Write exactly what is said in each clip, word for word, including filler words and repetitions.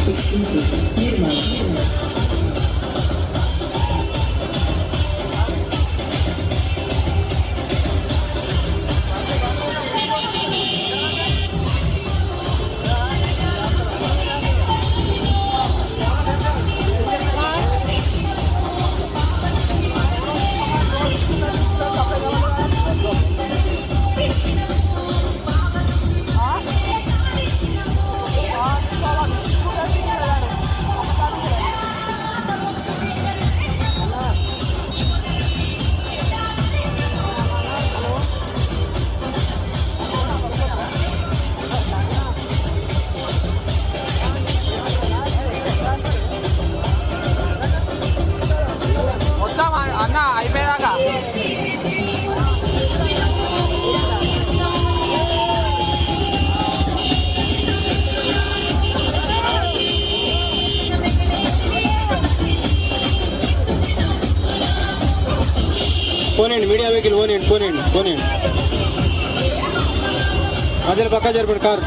పోనండి media vehicle పోనండి పోనండి పోనండి మధ్యలో పక్క జరిపాడు car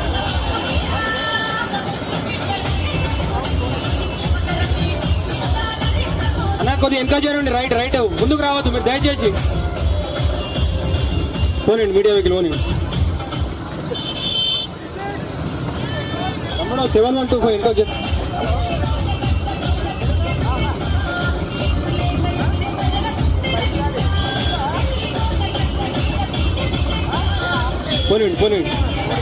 అన్నా కొద్దిగా ఇంకా చేరండి రైట్ రైట్ ముందుకు రావద్దు మీరు దయచేసి పోనండి మీడియా వెహికల్ పోనండి తమ్ముడు సెవెన్ వన్ టూ ఫైవ్ ఇంకా చెప్పు పోనండి పోనండి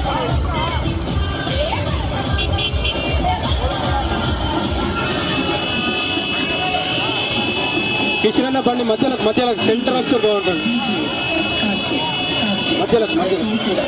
కిషన్ బండి మధ్యలో మధ్యలో సెంటర్ వస్తే బాగుంటుంది మధ్యలో మధ్యలో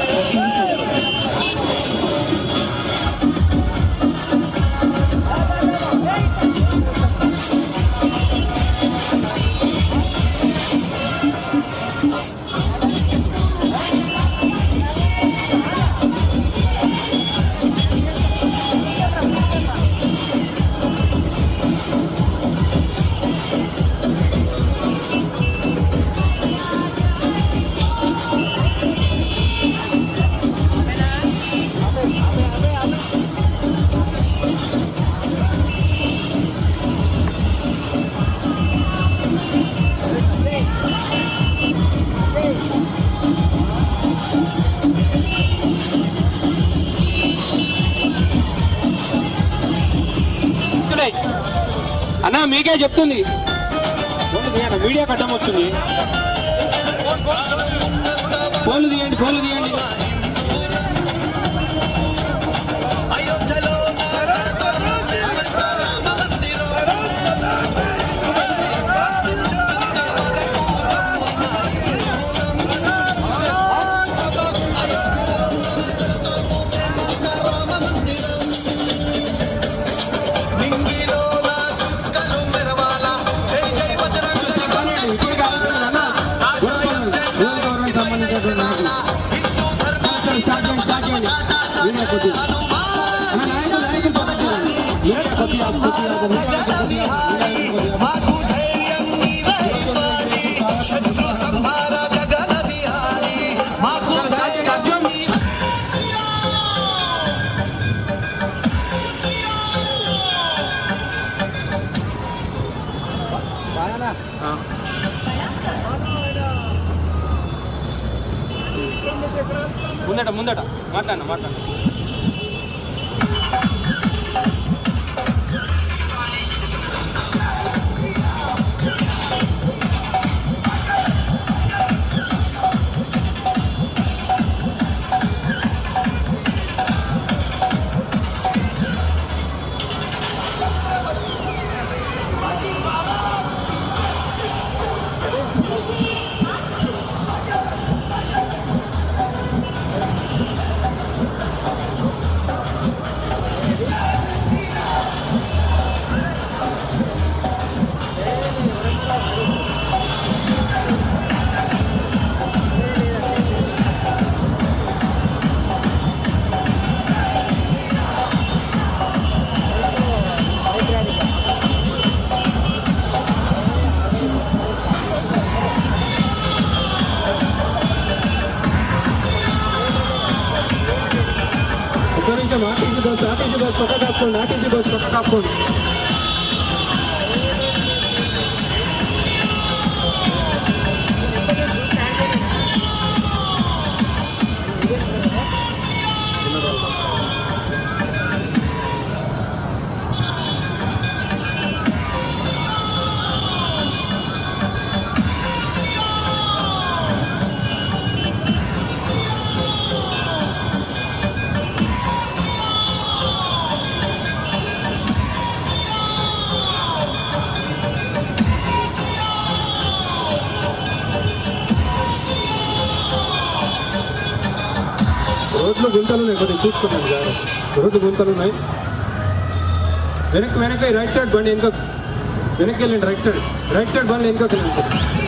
అన్నా మీకే చెప్తుంది మీడియా కట్టం వస్తుంది ఫోన్లు తీయండి ఫోన్లు తీయండి ముందట ముందట మాట్లాడినా మాట్లాడినా ఒక్క నిమిషం ఆర్టీసీ బస్ ఆర్టీసీ బస్ పక్క కాపుకోండి ఆర్టీసీ బస్ పక్క కాపుకోండి రోడ్లు గుంతలు ఉన్నాయి కొద్దిగా చూసుకున్నాను జాగ్రత్త రోడ్లు గుంతలు ఉన్నాయి వెనక్కి వెనక్కి రైట్ సైడ్ బండి వెనుక వెనక్కి వెళ్ళండి రైట్ సైడ్ రైట్ సైడ్ బండి వెనుక వెళ్ళండి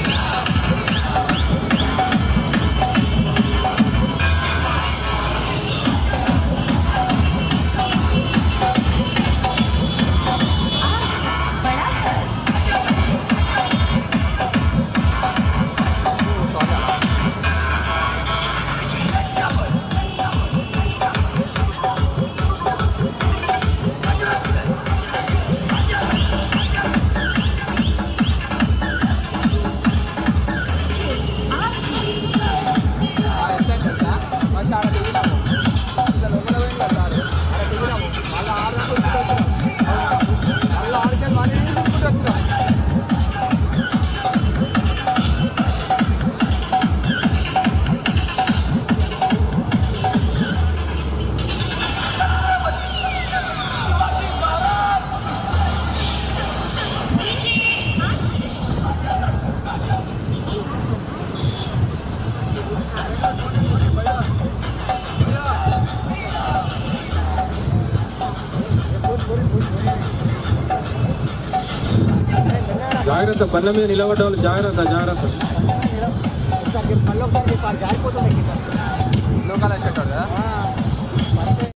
జాగ్రత్త బండ్ల మీద నిలబడ్డ వాళ్ళు జాగ్రత్త జాగ్రత్త లోకల్ షెట్ కదా